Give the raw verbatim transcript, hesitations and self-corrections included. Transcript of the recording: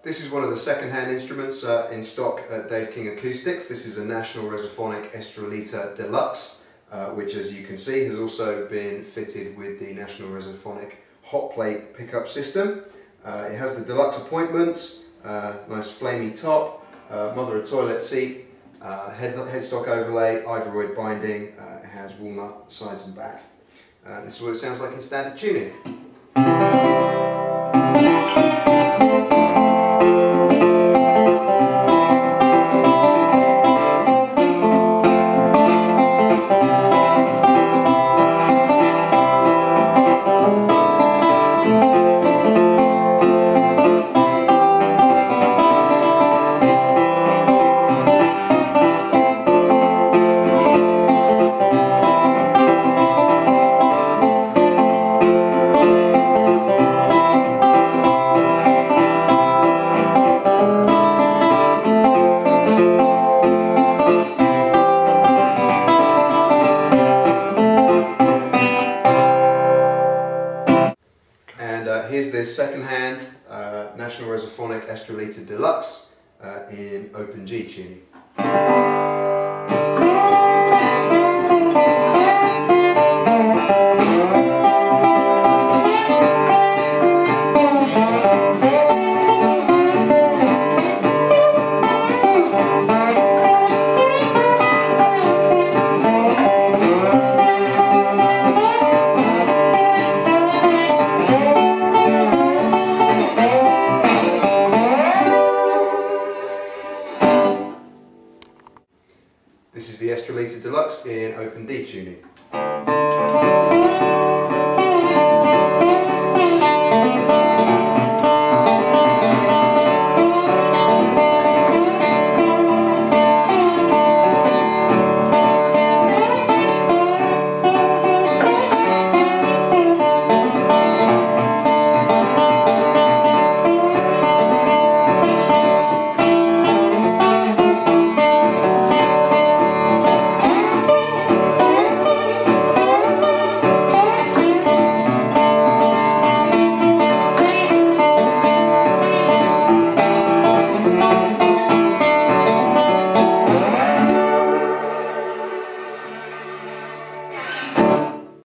This is one of the second-hand instruments uh, in stock at Dave King Acoustics. This is a National Resophonic Estralita Deluxe, uh, which, as you can see, has also been fitted with the National Resophonic hot plate pickup system. Uh, it has the deluxe appointments, uh, nice flamey top, uh, mother of toilet seat, uh, head, headstock overlay, Ivoroid binding. Uh, it has walnut sides and back. Uh, this is what it sounds like in standard tuning. And uh, here's this second-hand uh, National Resophonic Estralita Deluxe uh, in open G tuning. This is the Estralita Deluxe in open D tuning.